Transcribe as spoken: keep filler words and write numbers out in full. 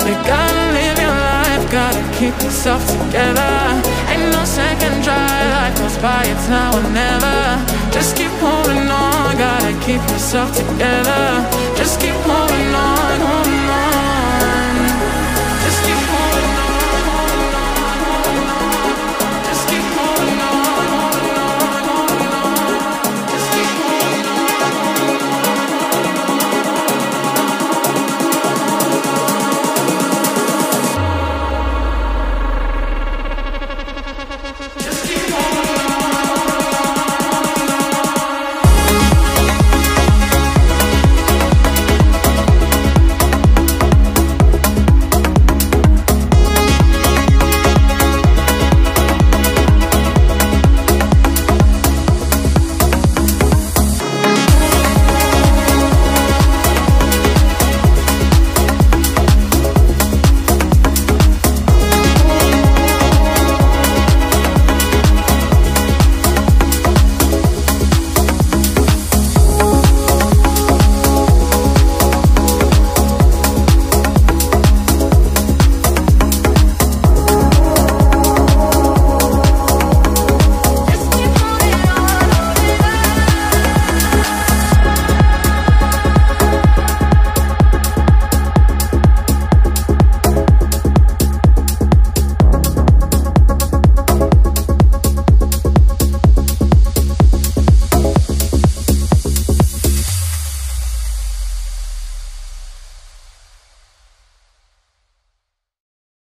You gotta live your life, gotta keep yourself together. Ain't no second try, life goes by, it's now or never. Just keep holding on, gotta keep yourself together. Just keep holding on.